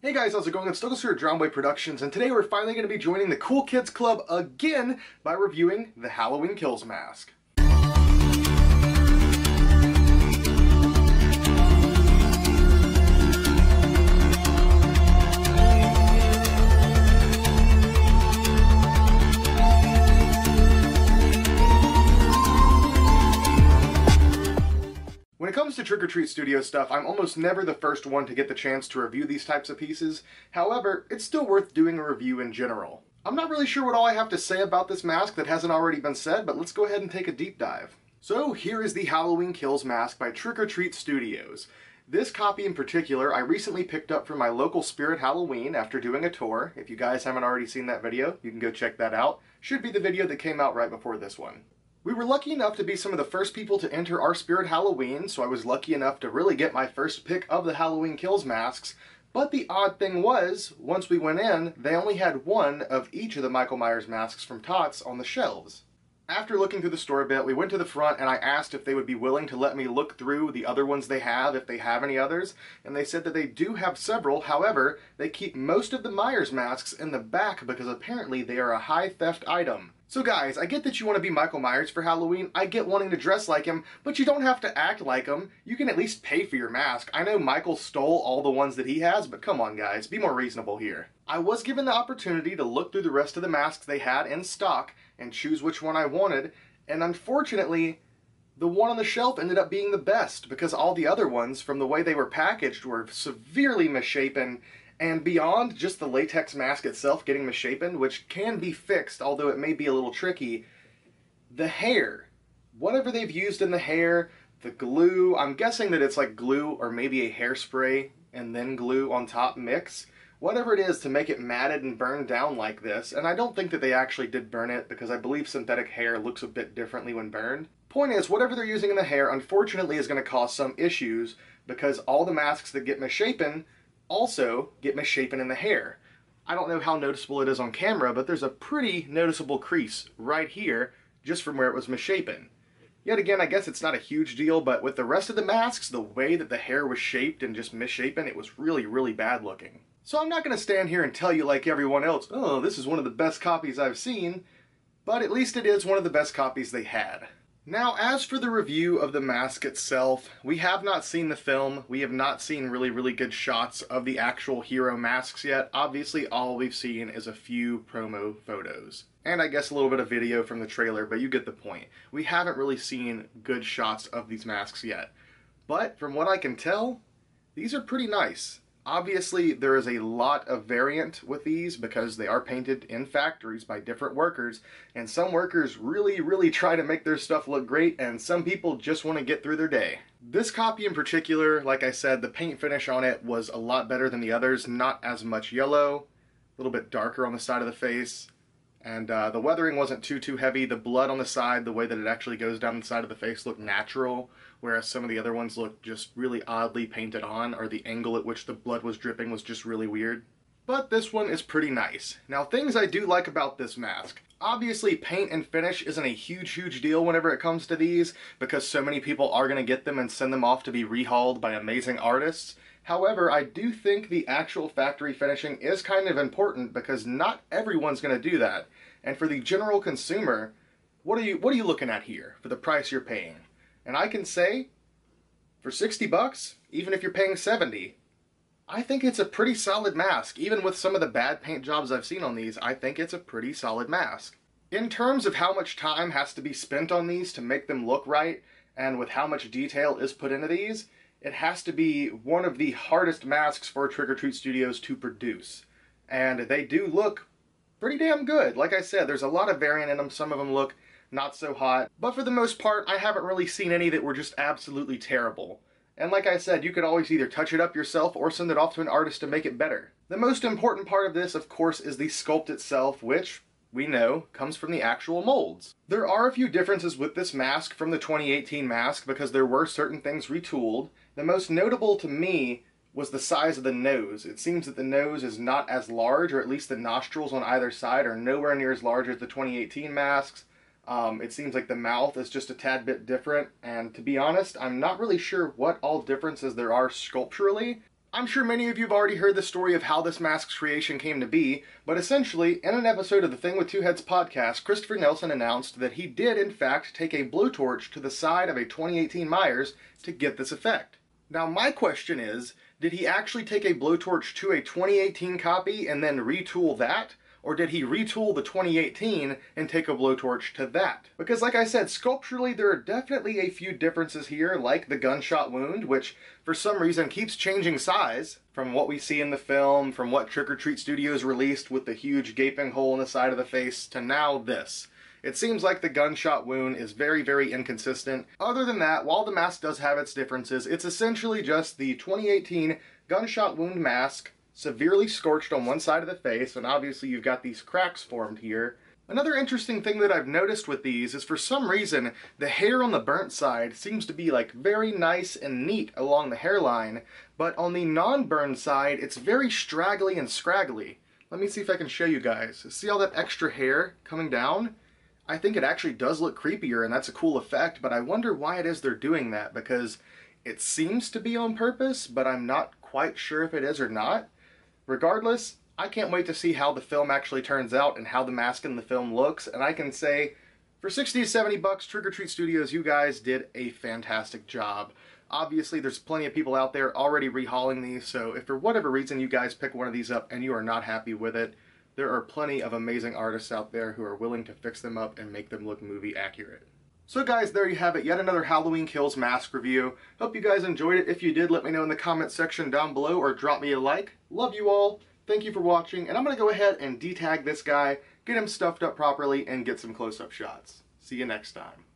Hey guys, how's it going? It's Douglas here at Drowned Boy Productions, and today we're finally going to be joining the Cool Kids Club again by reviewing the Halloween Kills mask. When it comes to Trick or Treat Studio stuff, I'm almost never the first one to get the chance to review these types of pieces. However, it's still worth doing a review in general. I'm not really sure what all I have to say about this mask that hasn't already been said, but let's go ahead and take a deep dive. So here is the Halloween Kills mask by Trick or Treat Studios. This copy in particular I recently picked up from my local Spirit Halloween after doing a tour. If you guys haven't already seen that video, you can go check that out. Should be the video that came out right before this one. We were lucky enough to be some of the first people to enter our Spirit Halloween, so I was lucky enough to really get my first pick of the Halloween Kills masks. But the odd thing was, once we went in, they only had one of each of the Michael Myers masks from Tots on the shelves. After looking through the store a bit, we went to the front and I asked if they would be willing to let me look through the other ones they have, if they have any others, and they said that they do have several. However, they keep most of the Myers masks in the back because apparently they are a high theft item. So guys, I get that you want to be Michael Myers for Halloween, I get wanting to dress like him, but you don't have to act like him. You can at least pay for your mask. I know Michael stole all the ones that he has, but come on guys, be more reasonable here. I was given the opportunity to look through the rest of the masks they had in stock and choose which one I wanted, and unfortunately, the one on the shelf ended up being the best because all the other ones, from the way they were packaged, were severely misshapen. And beyond just the latex mask itself getting misshapen, which can be fixed, although it may be a little tricky, the hair, whatever they've used in the hair, the glue, I'm guessing that it's like glue or maybe a hairspray and then glue on top mix, whatever it is to make it matted and burned down like this, and I don't think that they actually did burn it because I believe synthetic hair looks a bit differently when burned. Point is, whatever they're using in the hair unfortunately is going to cause some issues because all the masks that get misshapen also get misshapen in the hair. I don't know how noticeable it is on camera, but there's a pretty noticeable crease right here just from where it was misshapen. Yet again, I guess it's not a huge deal, but with the rest of the masks, the way that the hair was shaped and just misshapen, it was really, really bad looking. So I'm not going to stand here and tell you like everyone else, oh, this is one of the best copies I've seen, but at least it is one of the best copies they had. Now, as for the review of the mask itself, we have not seen the film. We have not seen really good shots of the actual hero masks yet. Obviously, all we've seen is a few promo photos. And I guess a little bit of video from the trailer, but you get the point. We haven't really seen good shots of these masks yet. But from what I can tell, these are pretty nice. Obviously, there is a lot of variant with these because they are painted in factories by different workers, and some workers really try to make their stuff look great, and some people just want to get through their day. This copy in particular, like I said, the paint finish on it was a lot better than the others. Not as much yellow, a little bit darker on the side of the face, and the weathering wasn't too heavy. The blood on the side, the way that it actually goes down the side of the face, looked natural, whereas some of the other ones looked just really oddly painted on, or the angle at which the blood was dripping was just really weird. But this one is pretty nice. Now, things I do like about this mask. Obviously, paint and finish isn't a huge deal whenever it comes to these, because so many people are going to get them and send them off to be rehauled by amazing artists. However, I do think the actual factory finishing is kind of important because not everyone's going to do that. And for the general consumer, what are you looking at here for the price you're paying? And I can say, for 60 bucks, even if you're paying 70, I think it's a pretty solid mask. Even with some of the bad paint jobs I've seen on these, I think it's a pretty solid mask. In terms of how much time has to be spent on these to make them look right, and with how much detail is put into these, it has to be one of the hardest masks for Trick or Treat Studios to produce. And they do look pretty damn good. Like I said, there's a lot of variant in them. Some of them look not so hot. But for the most part, I haven't really seen any that were just absolutely terrible. And like I said, you could always either touch it up yourself or send it off to an artist to make it better. The most important part of this, of course, is the sculpt itself, which we know comes from the actual molds. There are a few differences with this mask from the 2018 mask because there were certain things retooled. The most notable to me was the size of the nose. It seems that the nose is not as large, or at least the nostrils on either side are nowhere near as large as the 2018 masks. It seems like the mouth is just a tad bit different, and to be honest, I'm not really sure what all differences there are sculpturally. I'm sure many of you have already heard the story of how this mask's creation came to be, but essentially, in an episode of the Thing with Two Heads podcast, Christopher Nelson announced that he did, in fact, take a blowtorch to the side of a 2018 Myers to get this effect. Now, my question is, did he actually take a blowtorch to a 2018 copy and then retool that? Or did he retool the 2018 and take a blowtorch to that? Because like I said, sculpturally there are definitely a few differences here, like the gunshot wound, which for some reason keeps changing size from what we see in the film, from what Trick or Treat Studios released with the huge gaping hole in the side of the face, to now this. It seems like the gunshot wound is very, very inconsistent. Other than that, while the mask does have its differences, it's essentially just the 2018 gunshot wound mask severely scorched on one side of the face, and obviously you've got these cracks formed here. Another interesting thing that I've noticed with these is for some reason the hair on the burnt side seems to be like very nice and neat along the hairline, but on the non-burned side it's very straggly and scraggly. Let me see if I can show you guys. See all that extra hair coming down? I think it actually does look creepier, and that's a cool effect, but I wonder why it is they're doing that, because it seems to be on purpose, but I'm not quite sure if it is or not. Regardless, I can't wait to see how the film actually turns out and how the mask in the film looks, and I can say, for 60 to 70 bucks, Trick or Treat Studios, you guys did a fantastic job. Obviously, there's plenty of people out there already rehauling these, so if for whatever reason you guys pick one of these up and you are not happy with it, there are plenty of amazing artists out there who are willing to fix them up and make them look movie accurate. So guys, there you have it, yet another Halloween Kills mask review. Hope you guys enjoyed it. If you did, let me know in the comment section down below or drop me a like. Love you all. Thank you for watching, and I'm going to go ahead and detag this guy, get him stuffed up properly, and get some close-up shots. See you next time.